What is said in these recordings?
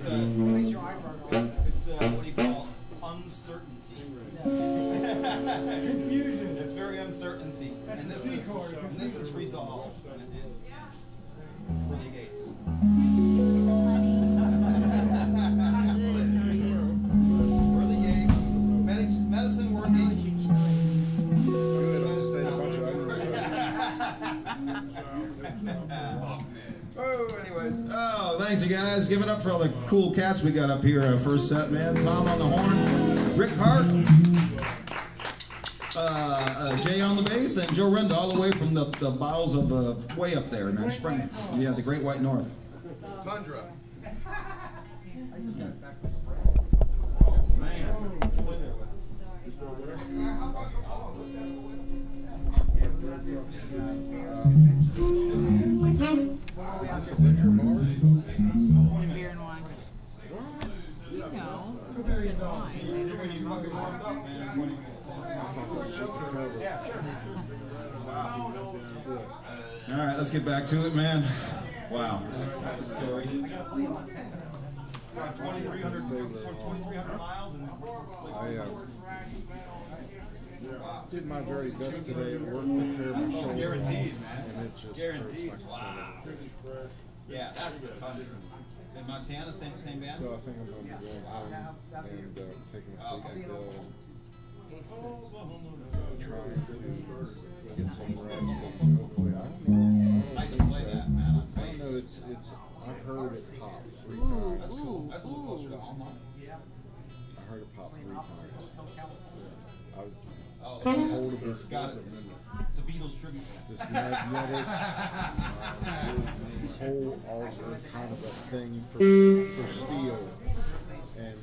It's what do you call uncertainty? Confusion. It's very uncertainty. And this is resolve. Pearly gates. Pearly gates. Medicine working. Oh, anyways. Oh, thanks you guys. Give it up for all the cool cats we got up here. First set, man. Tom on the horn, Rick Hart, Jay on the bass, and Joe Renda all the way from the bowels of way up there, man. Spring. Yeah, the Great White North. Tundra. Oh, man. Is this a liquor bar? Beer and wine. You know, When you fucking warmed up, man. Wow. All right, let's get back to it, man. Wow. That's a story. 2,300 miles. And I did my very best today at work to prepare my shoulder. Guaranteed, man. And it just guaranteed. Like wow. Yeah, that's the Tundra. In Montana, same band? So I think I'm going to be going home and taking a sleeping pill and trying to get some rest and hopefully I can play that, man. I know it's I heard it pop 3 times. That's cool. That's a little closer to home, huh? I heard it pop 3 times. Yeah. I was hold of this got it. It's a Beatles tribute. This magnetic whole altar kind of a thing for steel, and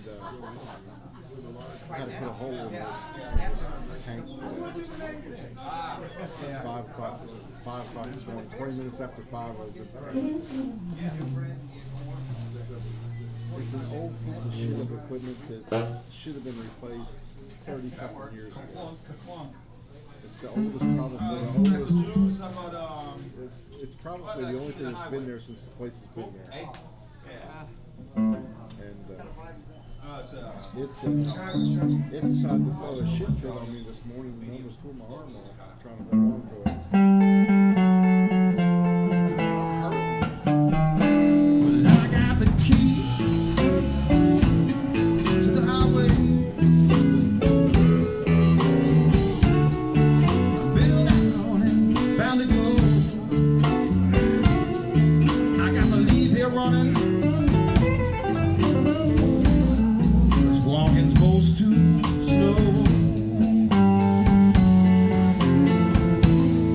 I had to put a hole in this tank. 5 o'clock this morning. 20 minutes after 5, I was in bed. It's an old piece of shit of equipment that should have been replaced 30 fucking years ago. It's the oldest, probably the oldest. It's probably the only thing that's been there since the place has been there. And it decided to throw a shit fit on me this morning and almost tore my arm off trying to hold on to it. Well, I got the key to the highway. Running, 'cause walking's most too slow.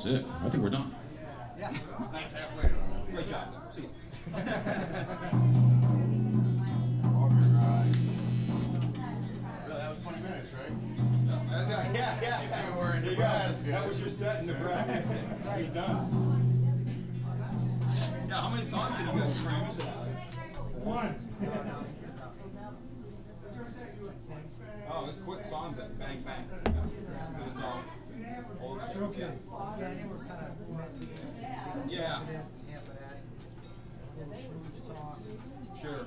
That's it. I think we're done. Yeah. Nice halfway. Great job. See you. That was 20 minutes, right? Yeah. If you were in Nebraska. That was your set in Nebraska. You're done. Yeah, how many songs did you guys frame? One. Oh, quick songs that bang bang. It's all old shit. Okay. Yeah. Sure.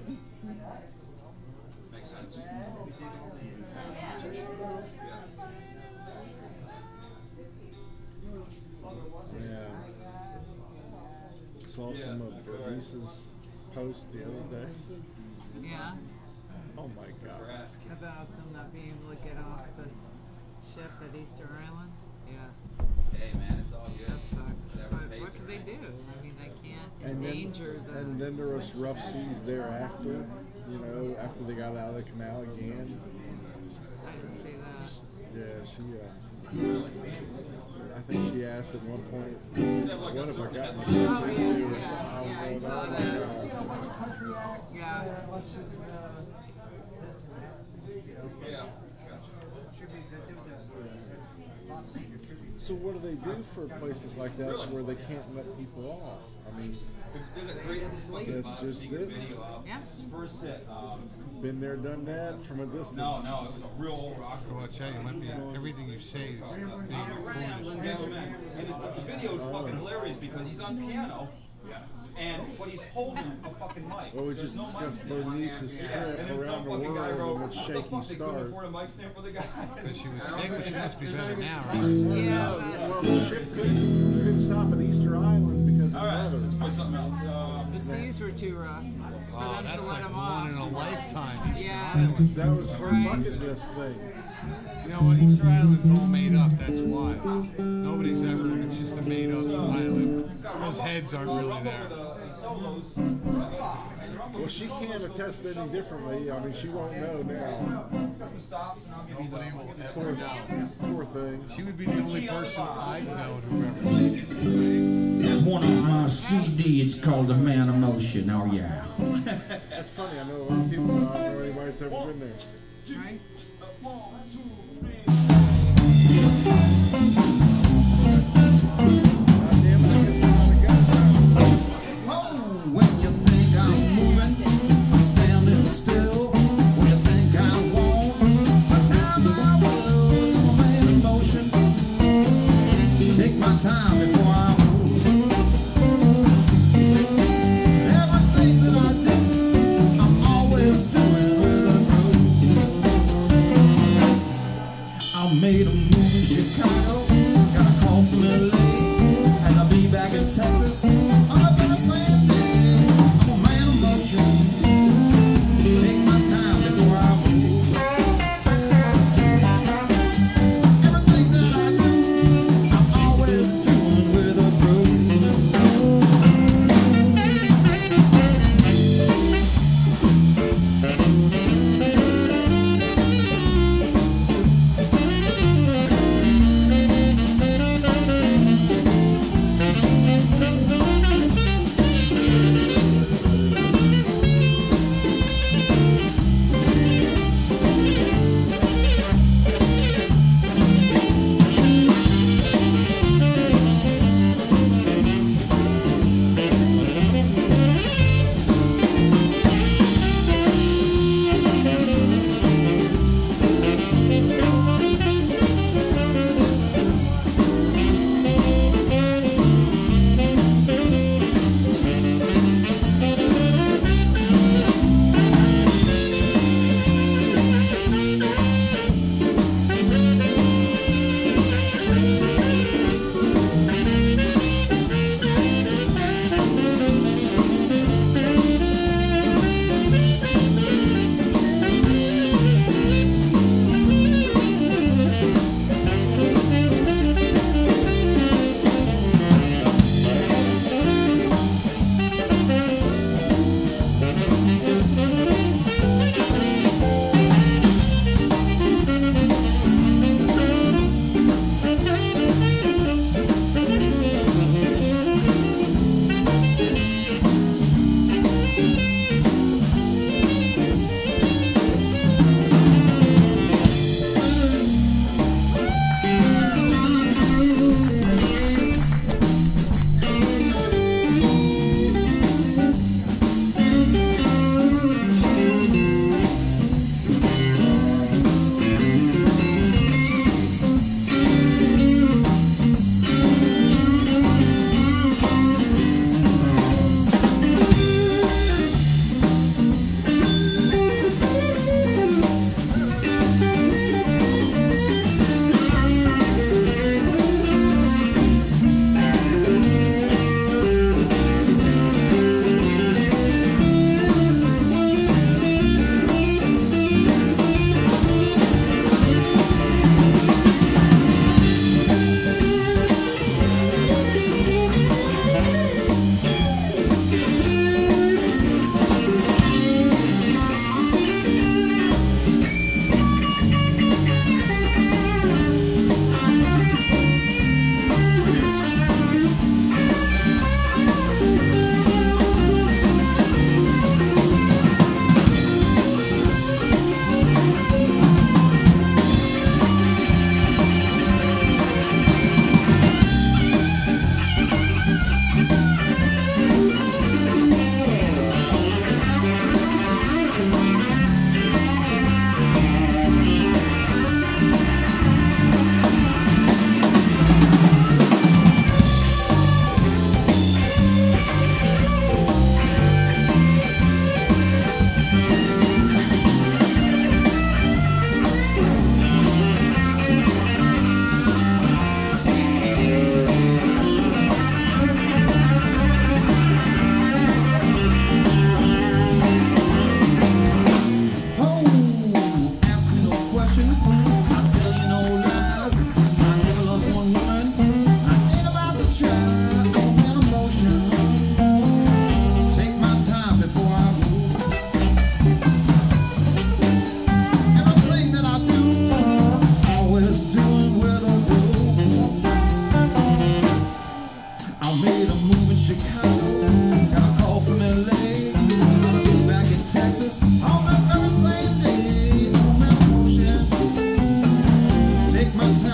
Makes sense. Yeah. Yeah. Saw some of Bernice's post the other day. Yeah. Oh my God. About them not being able to get off the ship at Easter Island. Yeah. Hey man, it's all good. That sucks. But what can they do? I mean, they can't endanger the. And then there was rough seas thereafter. You know, after they got out of the canal again. I didn't see that. Yeah, she. I think she asked at one point, "What have I gotten?" Oh yeah, I saw that. Yeah. So what do they do for places like that where they can't let people off? I mean, there's a great that's just it. video out. Yeah. It's his first hit. Been there, done that from a distance. No, it was a real old rocker. Well, I'll tell you, it might be everything you say is being recorded. And the video is fucking hilarious because he's on piano. But he's holding a fucking mic. Well, we just discussed Bernice's trip around the world and its shaky start. Because she was sick, but she must be better now, right? Yeah. Well, the ship couldn't stop at Easter Island because of weather. Let's play something else. The seas were too rough for Oh, them that's to let like them one off. in a lifetime, Easter Yeah. Island. That was her bucket list thing. You know what? Easter Island's all made up, that's why. Nobody's ever, it's just a made up island. Those heads aren't really there. Well, she can't attest any differently. I mean, she won't know now. Nobody will ever know. Poor thing. She would be the only person I've known who ever seen it. There's one on my CD, it's called The Man of Motion, oh yeah. That's funny, I know a lot of people, but I don't know anybody that's ever been there. Right? When you think I'm moving, I'm standing still. When you think I won't, sometimes I will. I'm a man in motion. Take my time before I move. Everything that I do, I'm always doing with a groove. I made a move in Chicago, got a call from LA, and I'll be back in Texas on the very same day. I'm a man of motion. Take my time before I move. Everything that I do, I'm always doing with a groove.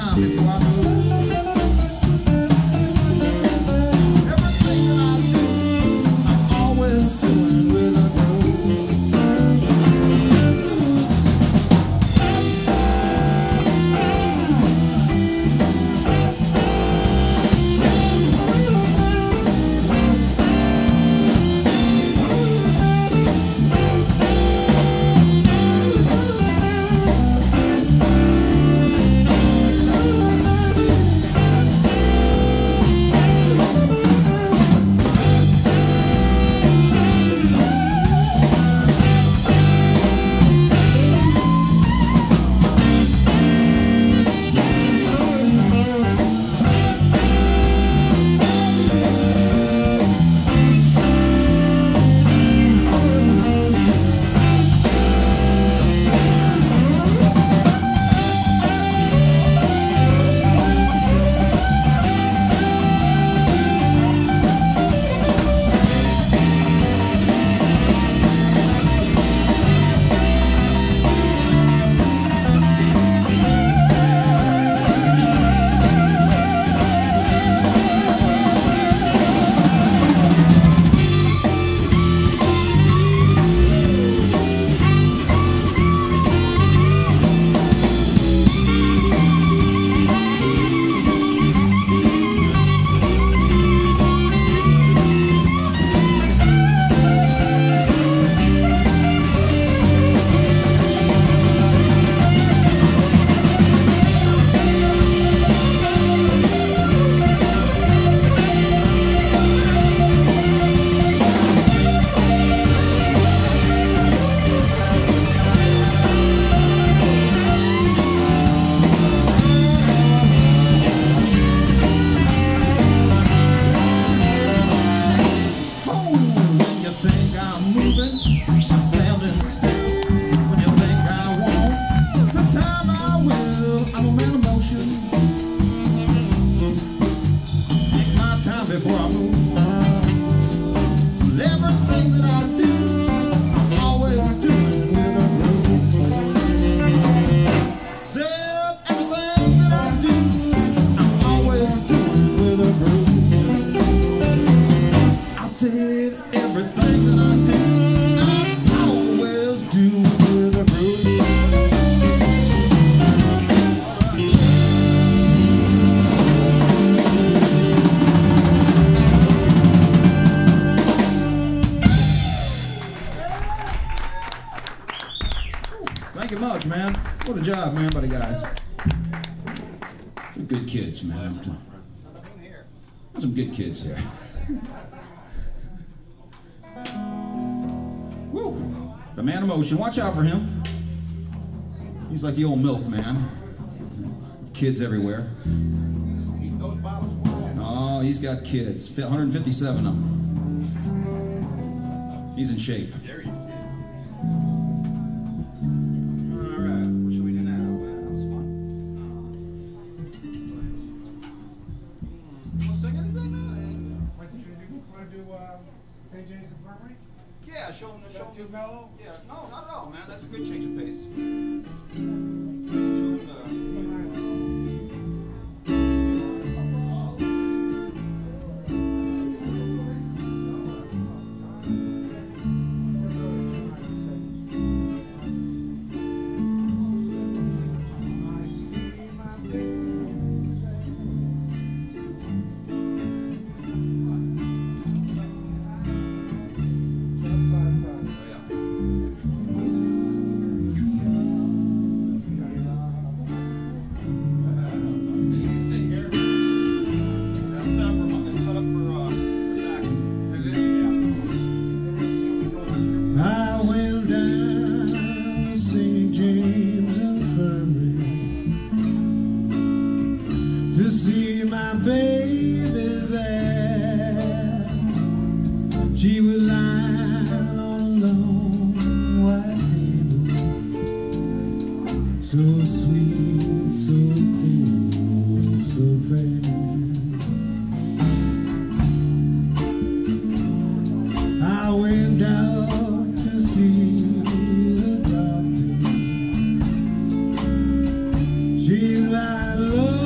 time before I move. Everything that I do, I'm always doing with a groove. Before I move, everything that I do, I'm always doing with a groove. Said everything that I do, I'm always doing with a groove. I said everything that I do, I always do with a groove. Thank you much, man. What a job, man, by the guys. Some good kids, man. Some good kids here. Woo! The man of motion. Watch out for him. He's like the old milkman. Kids everywhere. Oh, he's got kids. 157 of them. He's in shape. St. James Infirmary? Yeah, show him the show. Too mellow? Yeah, no, not at all, man. That's a good change of pace. Show him She was lying on a long white table, so sweet, so cool, so fair. I went down to see the doctor. She lied low.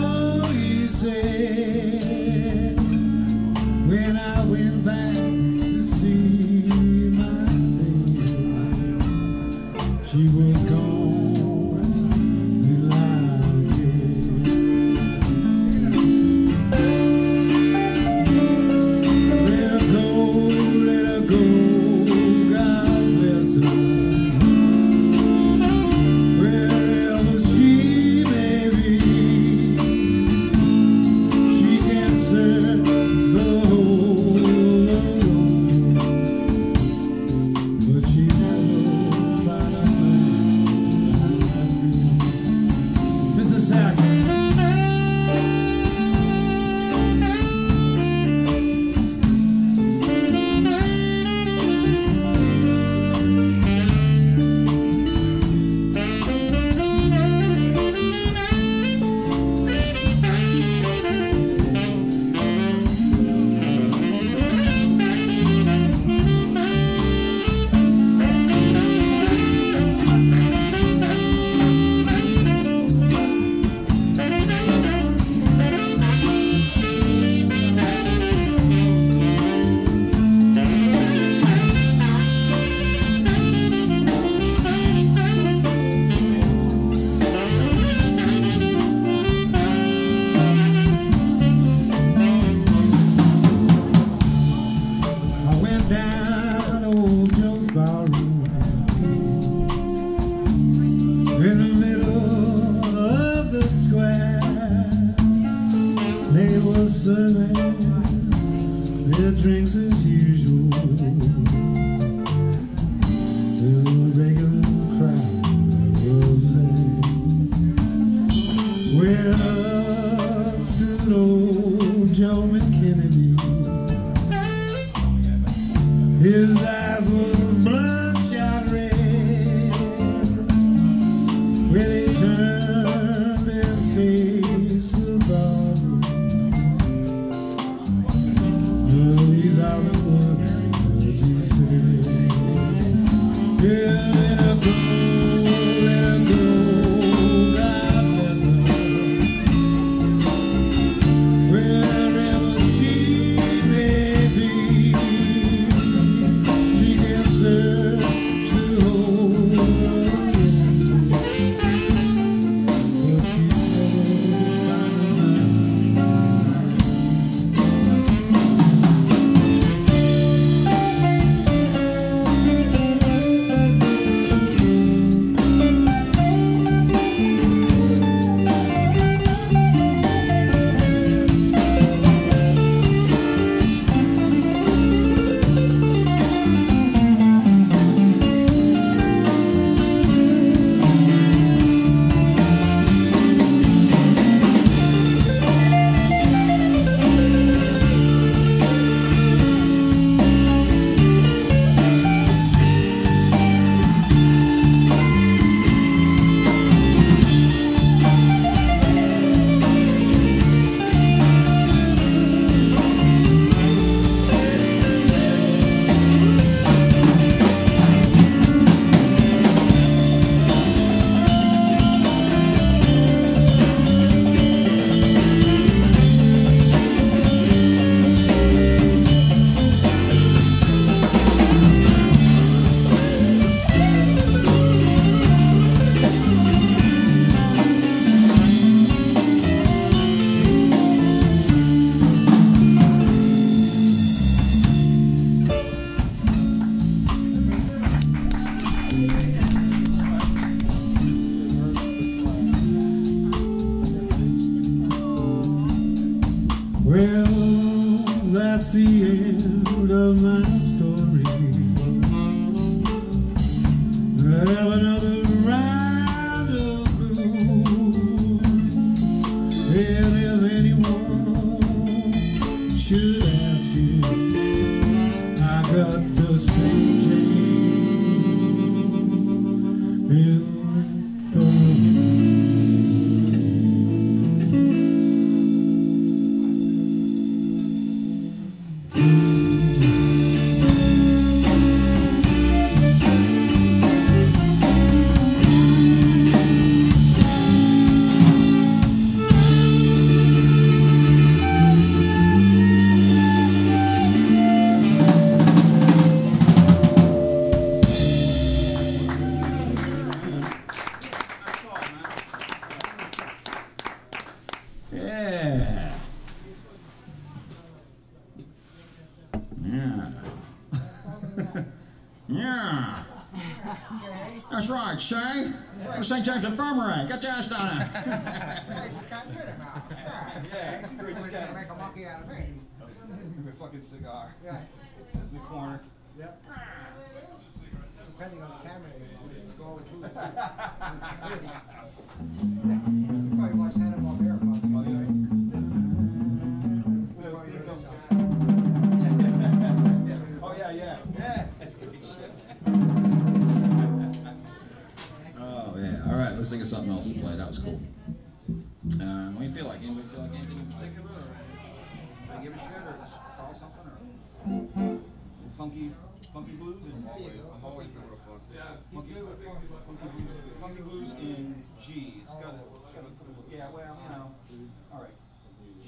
was serving their drinks as usual. The regular crowd was there. Well, up stood old jamin. His eyes were bloodshot red when he turned and faced the bar. Oh, these are the words he said. Yeah, let her go, God bless her. Wherever she may be, well, that's the end of my story. Have another round of blues, and if anyone should ask you, I got the same chain in Yeah. That's right, Shay. We're St. James Infirmary. Get your ass down there. Yeah, we're just gonna make a monkey out of me. Give me a fucking cigar. Yeah. In the corner. Yep. Depending on the camera, it's going to lose. You probably watched Hannah Barbera. Oh yeah, yeah. Yeah. That's good shit. Oh yeah. All right, let's think of something else to play. That was cool. What do you feel like? Anybody feel like anything in particular? I give a shit or just call something or funky blues. I'm always good with a funk. Funky blues in G. It's got a couple. Yeah, well, you know. All right. G.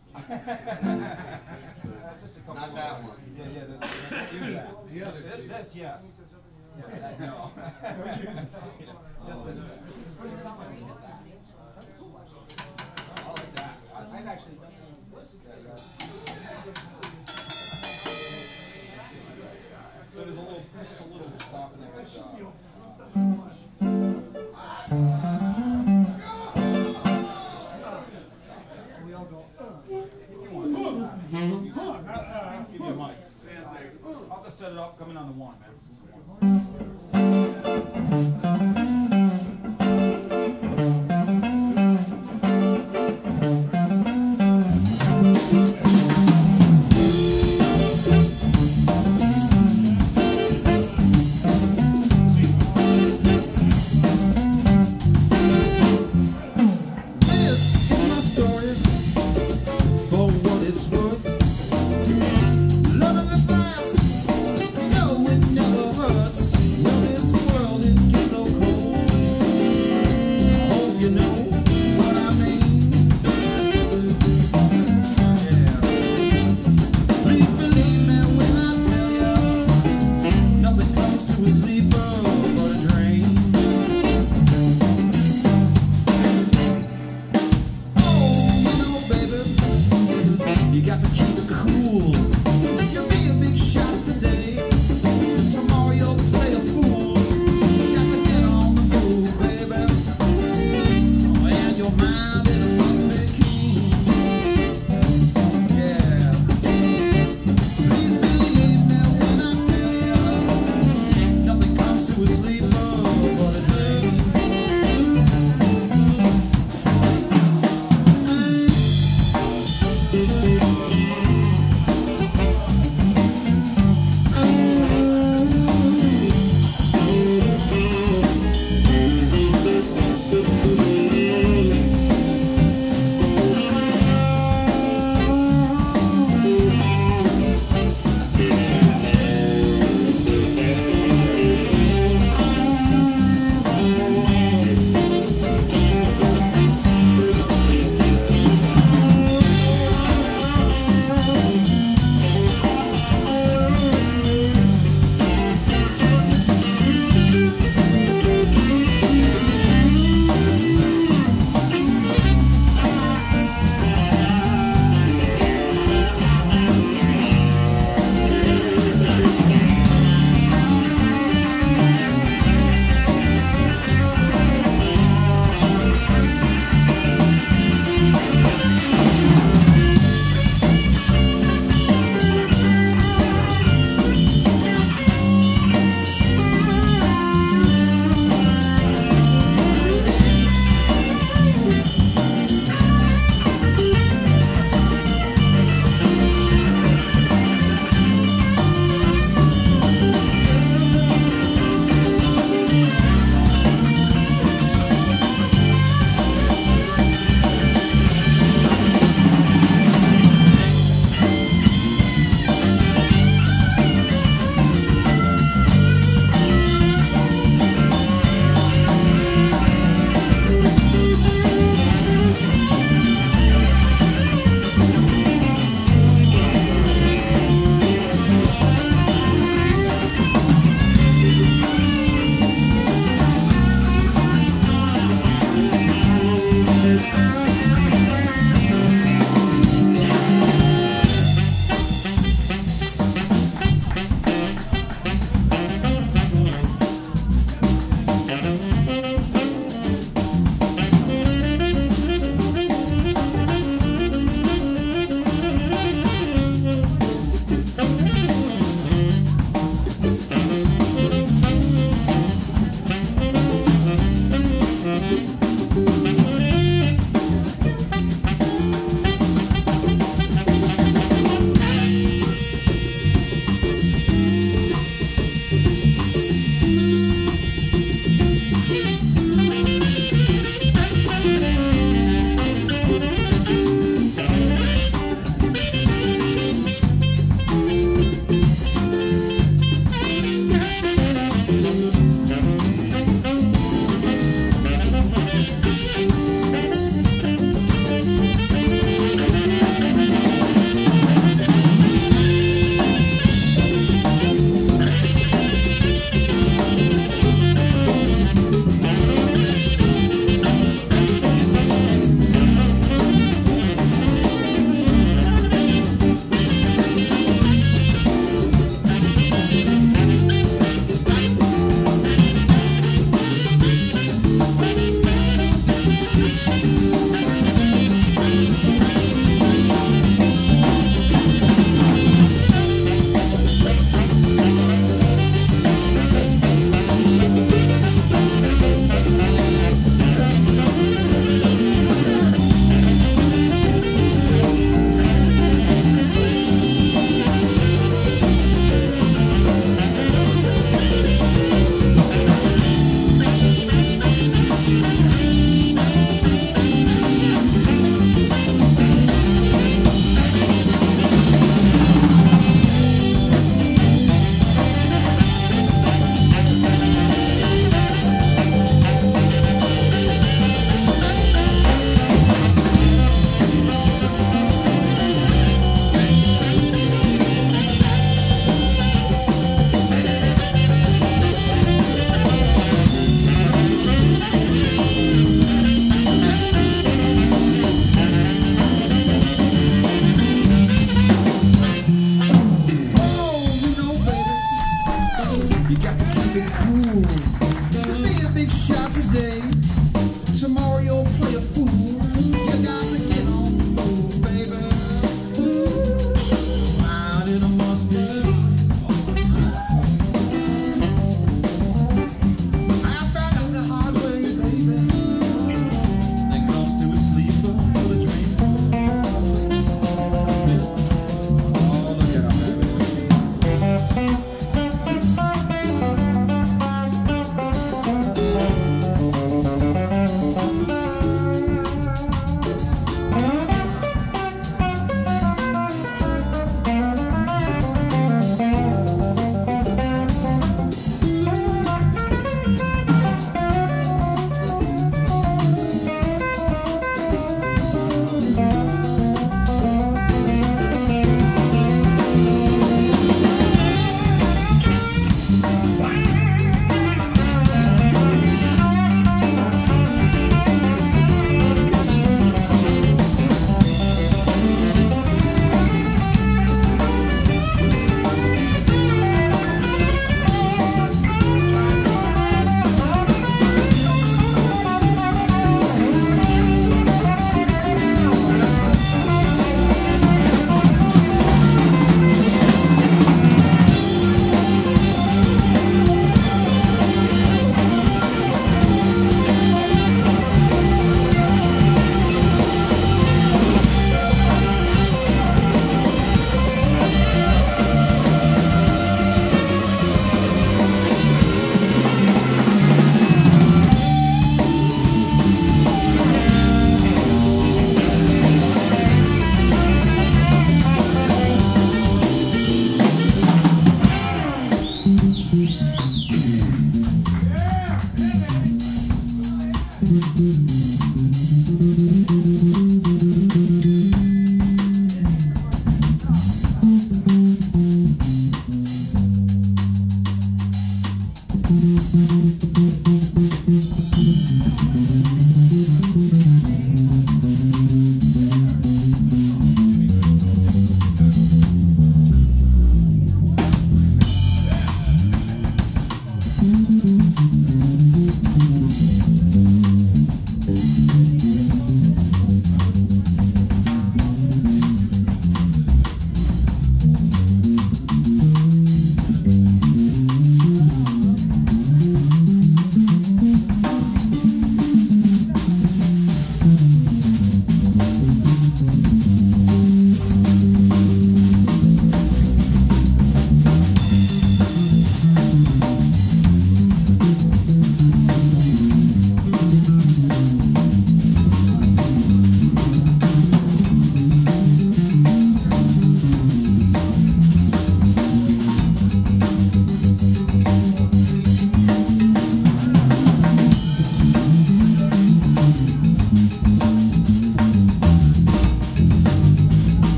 Just a couple. Not that one. Yeah. Use that. The other G. This, yes. Yeah, no. Just the. That's cool. I like that. I've actually done this. So there's a little stop in there. We all go, If you want. I'll give you a mic. I'll just set it up coming on the one, man. Well, this world, it gets so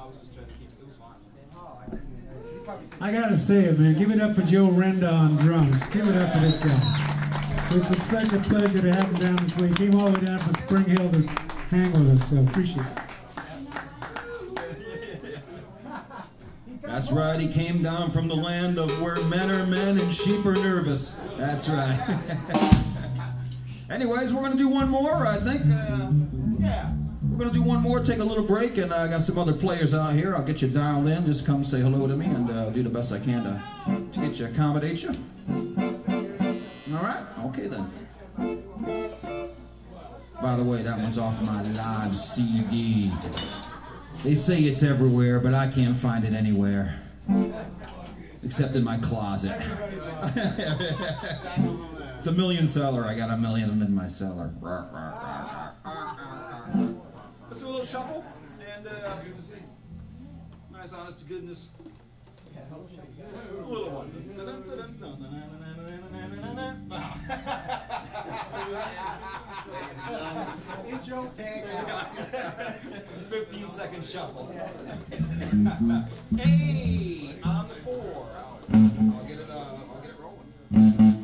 was just trying to keep it. It was fine. I gotta say it, man. Give it up for Joe Renda on drums. Give it up for this guy. It's such a pleasure to have him down this way. He came all the way down from Spring Hill to hang with us, so appreciate it. That's right, he came down from the land of where men are men and sheep are nervous. That's right. Anyways, we're going to do one more, I think. Yeah. We're going to do one more, take a little break, and I got some other players out here. I'll get you dialed in. Just come say hello to me, and do the best I can to get you, accommodate you. All right? Okay, then. By the way, that one's off my live CD. They say it's everywhere, but I can't find it anywhere. Except in my closet. It's a million seller. I got a million of them in my cellar. Let's do a little shuffle and nice, honest to goodness. A little one. Intro tag. 15-second shuffle. Hey, on the 4. I'll get it rolling.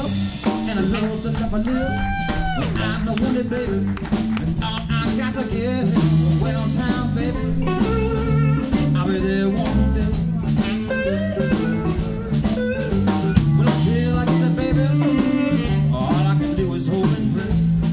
love, and a love that never lived. But I know one day, baby, that's all I got to give. Wait on time, baby, I'll be there one day. Well, until I get there, baby, all I can do is hope and pray.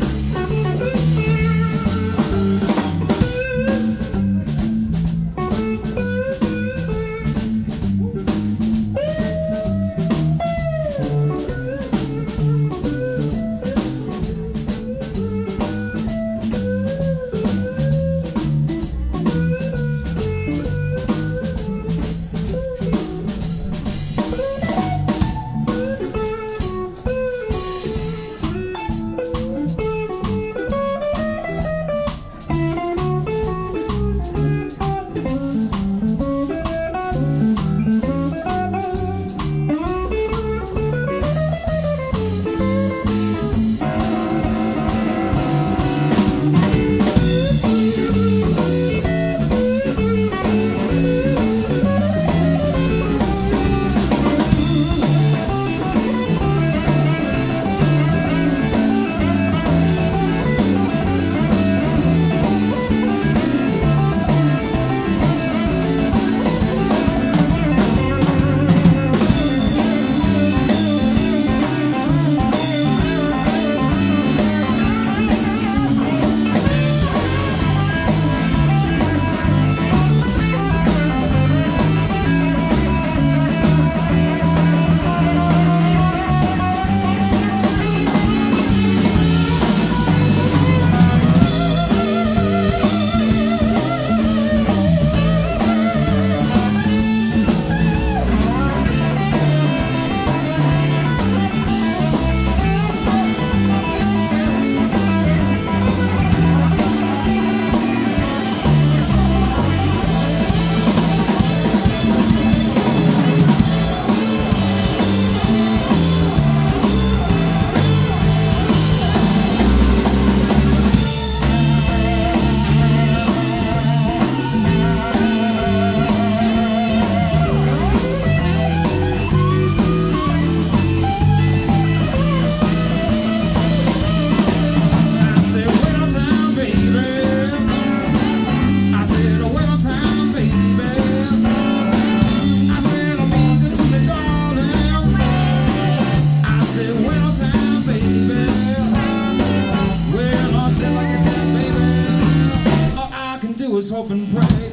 Hope and pray.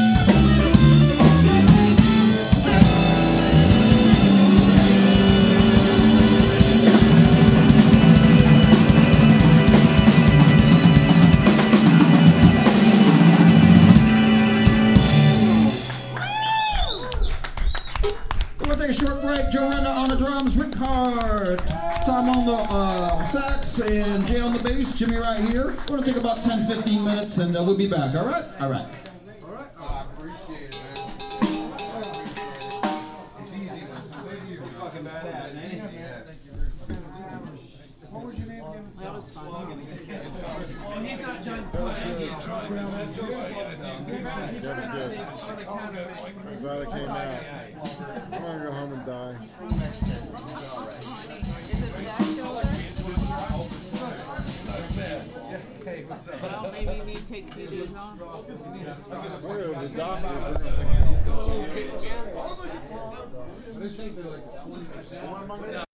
We're gonna take a short break. Joe Renda on the drums, Rick Hart, Tom on the sax, and Jay on the bass, Jimmy right here. We're gonna take about 10-15 minutes, and we'll be back. All right? All right. I appreciate it, man. It's easy, man. You're fucking badass, man. What was your name again? That was fun. And he's not done playing yet. I'm glad I came out. I'm gonna go home and die. Is it that shoulder? Hey, what's up? Well, maybe you need to take 2 days off. We're going to the doctor. We're going to take